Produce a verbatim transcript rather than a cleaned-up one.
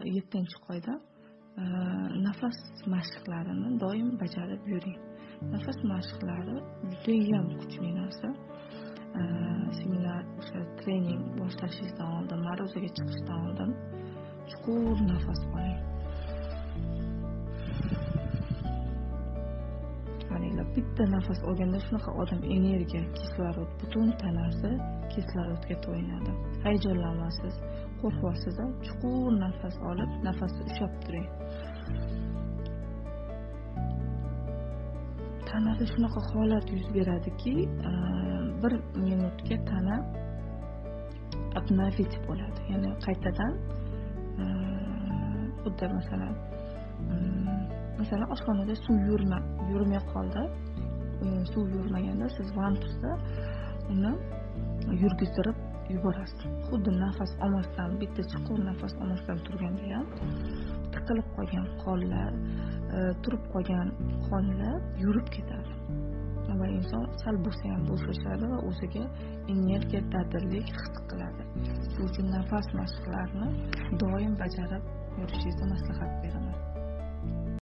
yettinchi qoida nafas mashqlarini doim bajarib yuring. Nafas mashqlari juda ham kuchli narsa. Seminar, o'sha trening boshlashingizdan oldin, ma'ruzaga chiqishdan oldin chuqur nafas oling. Qaranglar, bitta nafas olganda shunaqa odam energiya, kislorod, butun tanasi kislorodga to'yinadi. Hayajonlanmasiz, qo'rqmaysiz, chuqur nafas olib, nafasni ushlab turing. Tanada shunaqa holat yuz beradiki, bir minutga tana obnovit bo'ladi. Ya'ni qaytadan xuddi masalan, masalan oshxonada suv yurma, yurmay qoldi. Suv yurmaganda siz vantusda uni yurgiztirib yuborasiz. Xuddi nafas olmasdan, bitta chuqur nafas olmasdan turganda ham tiqilib qolgan qonlar, turib qolgan qonlar yurib ketadi. Va inson sal bo'lsa ham bo'shashadi va o'ziga energiya, dadillik his qiladi. Shuning uchun nafas mashqlarini doim bajarib yurishingizni maslahat beraman.